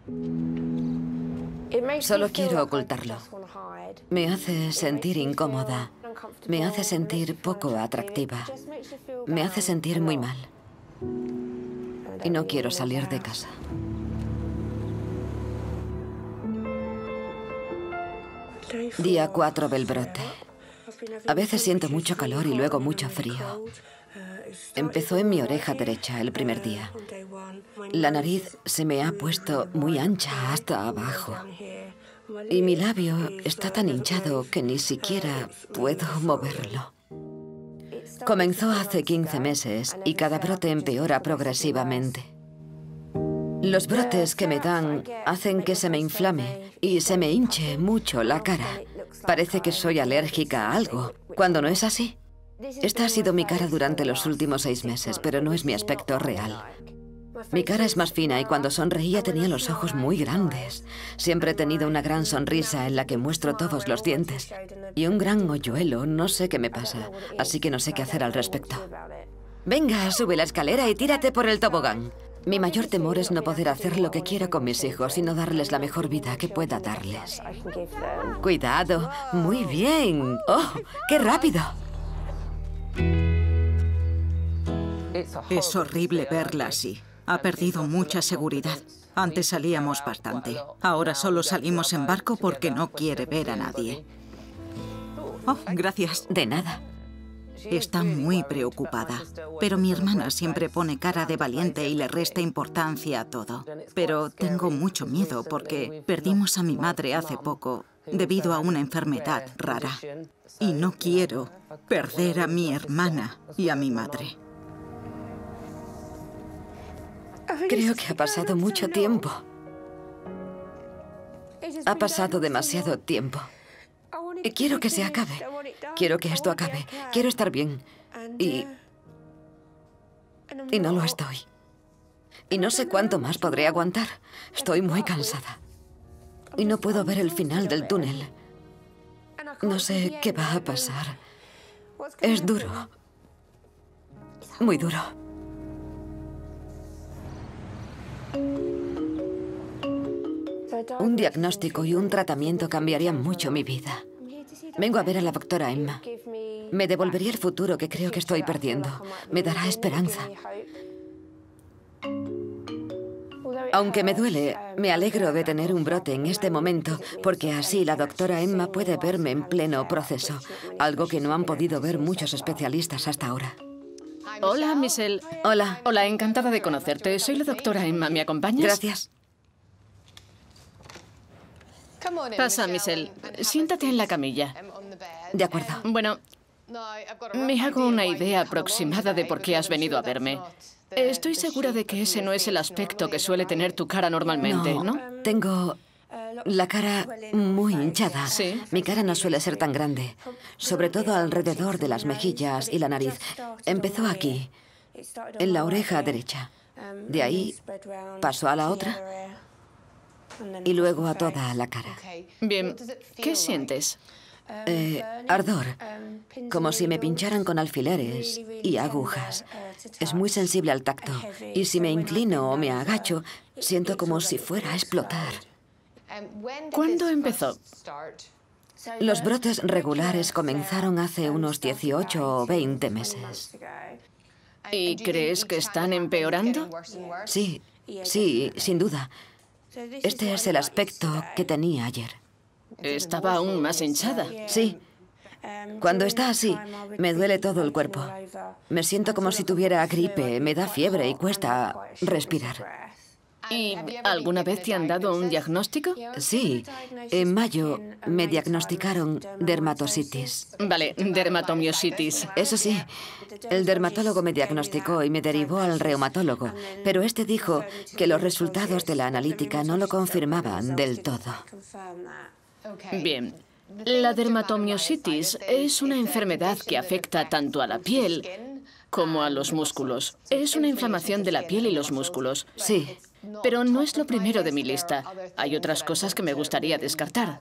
Solo quiero ocultarlo. Me hace sentir incómoda. Me hace sentir poco atractiva. Me hace sentir muy mal. Y no quiero salir de casa. Día 4 del brote. A veces siento mucho calor y luego mucho frío. Empezó en mi oreja derecha el primer día. La nariz se me ha puesto muy ancha hasta abajo. Y mi labio está tan hinchado que ni siquiera puedo moverlo. Comenzó hace 15 meses y cada brote empeora progresivamente. Los brotes que me dan hacen que se me inflame y se me hinche mucho la cara. Parece que soy alérgica a algo, cuando no es así. Esta ha sido mi cara durante los últimos 6 meses, pero no es mi aspecto real. Mi cara es más fina y cuando sonreía tenía los ojos muy grandes. Siempre he tenido una gran sonrisa en la que muestro todos los dientes. Y un gran hoyuelo, no sé qué me pasa, así que no sé qué hacer al respecto. Venga, sube la escalera y tírate por el tobogán. Mi mayor temor es no poder hacer lo que quiero con mis hijos y no darles la mejor vida que pueda darles. Cuidado, muy bien. ¡Oh, qué rápido! Es horrible verla así. Ha perdido mucha seguridad. Antes salíamos bastante. Ahora solo salimos en barco porque no quiere ver a nadie. Oh, gracias. De nada. Está muy preocupada, pero mi hermana siempre pone cara de valiente y le resta importancia a todo. Pero tengo mucho miedo porque perdimos a mi madre hace poco debido a una enfermedad rara. Y no quiero perder a mi hermana y a mi madre. Creo que ha pasado mucho tiempo. Ha pasado demasiado tiempo. Y quiero que se acabe. Quiero que esto acabe. Quiero estar bien. Y no lo estoy. Y no sé cuánto más podré aguantar. Estoy muy cansada. Y no puedo ver el final del túnel. No sé qué va a pasar. Es duro. Muy duro. Un diagnóstico y un tratamiento cambiarían mucho mi vida. Vengo a ver a la doctora Emma. Me devolvería el futuro que creo que estoy perdiendo. Me dará esperanza. Aunque me duele, me alegro de tener un brote en este momento, porque así la doctora Emma puede verme en pleno proceso, algo que no han podido ver muchos especialistas hasta ahora. Hola, Michelle. Hola. Hola, encantada de conocerte. Soy la doctora Emma. ¿Me acompañas? Gracias. Pasa, Michelle. Siéntate en la camilla. De acuerdo. Bueno, me hago una idea aproximada de por qué has venido a verme. Estoy segura de que ese no es el aspecto que suele tener tu cara normalmente, ¿no? Tengo la cara muy hinchada. Sí. Mi cara no suele ser tan grande, sobre todo alrededor de las mejillas y la nariz. Empezó aquí, en la oreja derecha. De ahí pasó a la otra y luego a toda la cara. Bien, ¿qué sientes? Ardor, como si me pincharan con alfileres y agujas. Es muy sensible al tacto y si me inclino o me agacho, siento como si fuera a explotar. ¿Cuándo empezó? Los brotes regulares comenzaron hace unos 18 o 20 meses. ¿Y crees que están empeorando? Sí, sí, sin duda. Este es el aspecto que tenía ayer. Estaba aún más hinchada. Sí. Cuando está así, me duele todo el cuerpo. Me siento como si tuviera gripe, me da fiebre y cuesta respirar. ¿Y alguna vez te han dado un diagnóstico? Sí. En mayo me diagnosticaron dermatositis. Vale, dermatomiositis. Eso sí, el dermatólogo me diagnosticó y me derivó al reumatólogo, pero este dijo que los resultados de la analítica no lo confirmaban del todo. Bien. La dermatomiositis es una enfermedad que afecta tanto a la piel como a los músculos. Es una inflamación de la piel y los músculos. Sí. Pero no es lo primero de mi lista. Hay otras cosas que me gustaría descartar.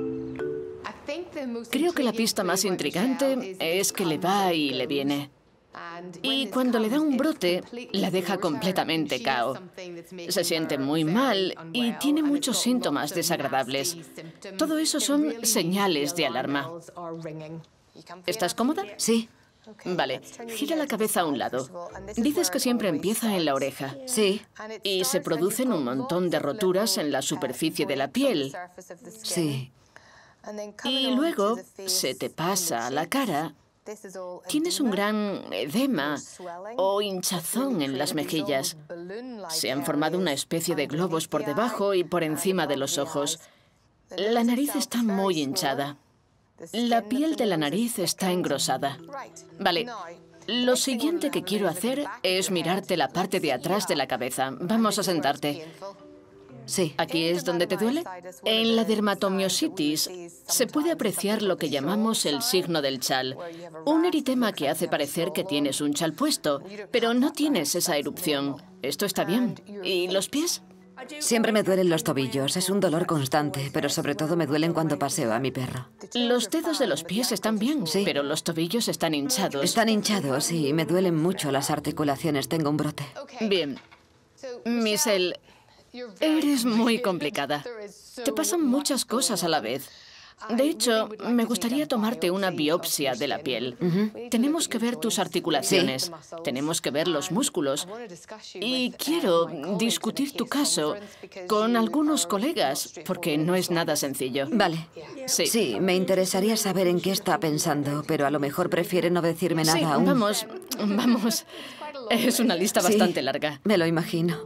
Creo que la pista más intrigante es que le va y le viene. Y cuando le da un brote, la deja completamente KO. Se siente muy mal y tiene muchos síntomas desagradables. Todo eso son señales de alarma. ¿Estás cómoda? Sí. Vale, gira la cabeza a un lado. Dices que siempre empieza en la oreja. Sí. Y se producen un montón de roturas en la superficie de la piel. Sí. Y luego se te pasa a la cara. Tienes un gran edema o hinchazón en las mejillas. Se han formado una especie de globos por debajo y por encima de los ojos. La nariz está muy hinchada. La piel de la nariz está engrosada. Vale, lo siguiente que quiero hacer es mirarte la parte de atrás de la cabeza. Vamos a sentarte. Sí. ¿Aquí es donde te duele? En la dermatomiositis se puede apreciar lo que llamamos el signo del chal. Un eritema que hace parecer que tienes un chal puesto, pero no tienes esa erupción. Esto está bien. ¿Y los pies? Siempre me duelen los tobillos. Es un dolor constante, pero sobre todo me duelen cuando paseo a mi perro. Los dedos de los pies están bien, Sí. pero los tobillos están hinchados. Están hinchados y me duelen mucho las articulaciones. Tengo un brote. Bien. Michelle, eres muy complicada. Te pasan muchas cosas a la vez. De hecho, me gustaría tomarte una biopsia de la piel. Tenemos que ver tus articulaciones, tenemos que ver los músculos. Y quiero discutir tu caso con algunos colegas, porque no es nada sencillo. Vale. Sí. Sí, me interesaría saber en qué está pensando, pero a lo mejor prefiere no decirme nada Sí, aún. vamos. Es una lista Sí, bastante larga. me lo imagino.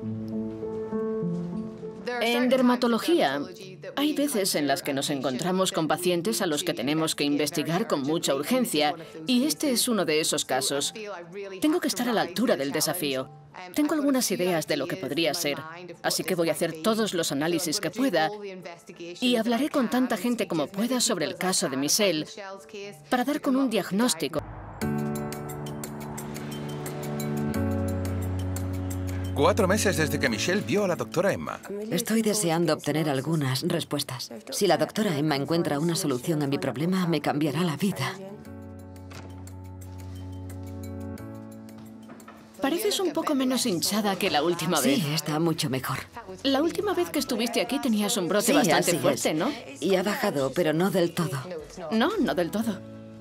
En dermatología, hay veces en las que nos encontramos con pacientes a los que tenemos que investigar con mucha urgencia, y este es uno de esos casos. Tengo que estar a la altura del desafío. Tengo algunas ideas de lo que podría ser, así que voy a hacer todos los análisis que pueda y hablaré con tanta gente como pueda sobre el caso de Michelle para dar con un diagnóstico. 4 meses desde que Michelle vio a la doctora Emma. Estoy deseando obtener algunas respuestas. Si la doctora Emma encuentra una solución a mi problema, me cambiará la vida. Pareces un poco menos hinchada que la última vez. Sí, está mucho mejor. La última vez que estuviste aquí tenías un brote Sí, bastante así fuerte, es. ¿no? Y ha bajado, pero no del todo. No, no del todo.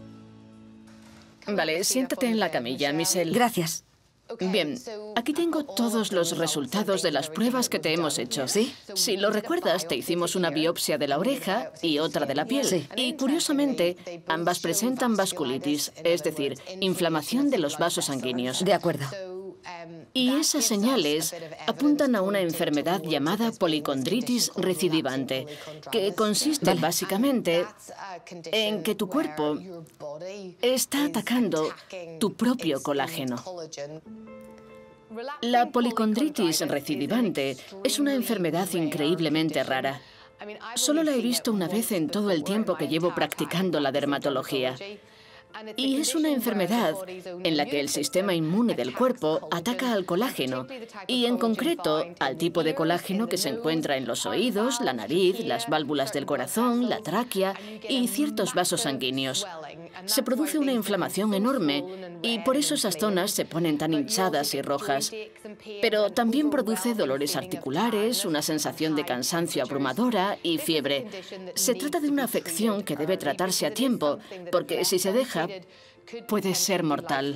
Vale, siéntate en la camilla, Michelle. Gracias. Bien, aquí tengo todos los resultados de las pruebas que te hemos hecho. ¿Sí? Si lo recuerdas, te hicimos una biopsia de la oreja y otra de la piel. Sí. Y curiosamente, ambas presentan vasculitis, es decir, inflamación de los vasos sanguíneos. De acuerdo. Y esas señales apuntan a una enfermedad llamada policondritis recidivante, que consiste básicamente en que tu cuerpo está atacando tu propio colágeno. La policondritis recidivante es una enfermedad increíblemente rara. Solo la he visto una vez en todo el tiempo que llevo practicando la dermatología. Y es una enfermedad en la que el sistema inmune del cuerpo ataca al colágeno, y en concreto al tipo de colágeno que se encuentra en los oídos, la nariz, las válvulas del corazón, la tráquea y ciertos vasos sanguíneos. Se produce una inflamación enorme y por eso esas zonas se ponen tan hinchadas y rojas. Pero también produce dolores articulares, una sensación de cansancio abrumadora y fiebre. Se trata de una afección que debe tratarse a tiempo, porque si se deja, puede ser mortal.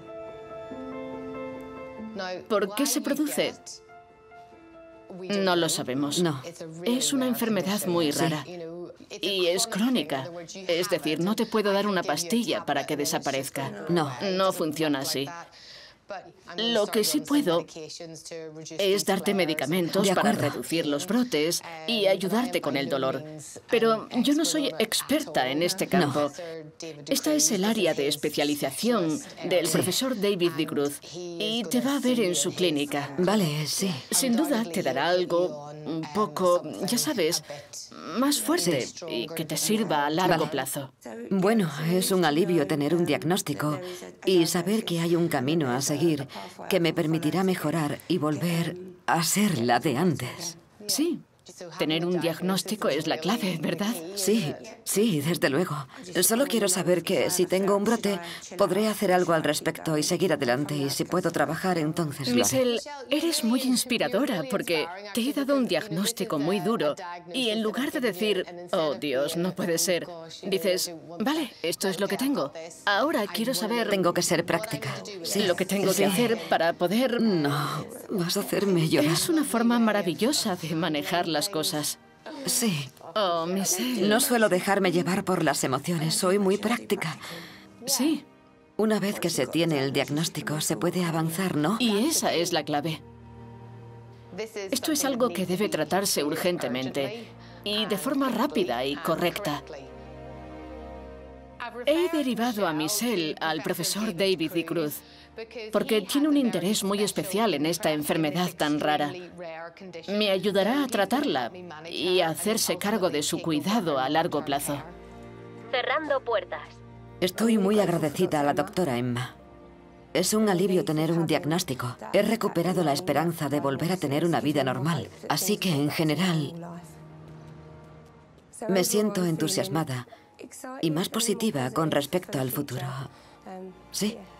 ¿Por qué se produce? No lo sabemos. No. Es una enfermedad muy rara. Y es crónica. Es decir, no te puedo dar una pastilla para que desaparezca. No. No funciona así. Lo que sí puedo es darte medicamentos para reducir los brotes y ayudarte con el dolor. Pero yo no soy experta en este campo. Esta es el área de especialización del profesor David de Cruz y te va a ver en su clínica. Vale, sí. Sin duda te dará algo un poco, ya sabes, más fuerte y que te sirva a largo plazo. Bueno, es un alivio tener un diagnóstico y saber que hay un camino a seguir que me permitirá mejorar y volver a ser la de antes. Sí, Tener un diagnóstico es la clave, ¿verdad? Sí, sí, desde luego. Solo quiero saber que si tengo un brote, podré hacer algo al respecto y seguir adelante. Y si puedo trabajar, entonces lo haré. Michelle, eres muy inspiradora porque te he dado un diagnóstico muy duro y en lugar de decir, oh Dios, no puede ser, dices, vale, esto es lo que tengo. Ahora quiero saber... Tengo que ser práctica. Sí, lo que tengo que hacer para poder... No, vas a hacerme llorar. Es una forma maravillosa de manejar las cosas. Sí. Oh, Michelle. No suelo dejarme llevar por las emociones. Soy muy práctica. Sí. Una vez que se tiene el diagnóstico, se puede avanzar, ¿no? Y esa es la clave. Esto es algo que debe tratarse urgentemente y de forma rápida y correcta. He derivado a Michelle al profesor David D. Cruz porque tiene un interés muy especial en esta enfermedad tan rara. Me ayudará a tratarla y a hacerse cargo de su cuidado a largo plazo. Cerrando puertas. Estoy muy agradecida a la doctora Emma. Es un alivio tener un diagnóstico. He recuperado la esperanza de volver a tener una vida normal. Así que, en general, me siento entusiasmada y más positiva con respecto al futuro. Sí.